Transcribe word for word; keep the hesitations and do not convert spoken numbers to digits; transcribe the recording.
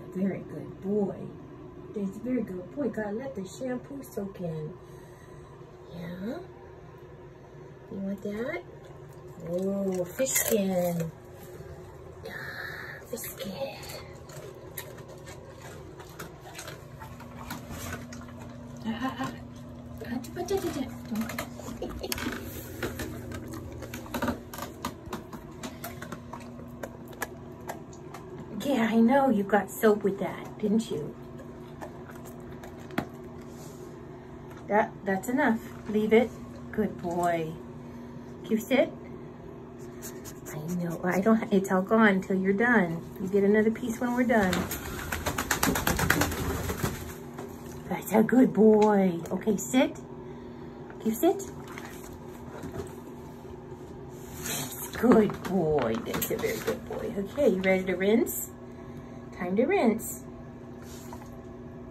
very good boy. That's a very good boy. Gotta let the shampoo soak in. Yeah. You want that? Oh, fish skin. Fish skin. Ah, yeah, I know you got soap with that, didn't you? That that's enough. Leave it. Good boy. Can you sit? I know. I don't. It's all gone until you're done. You get another piece when we're done. That's a good boy. Okay, sit. Can you sit? Good boy. That's a very good boy. Okay, you ready to rinse? Time to rinse.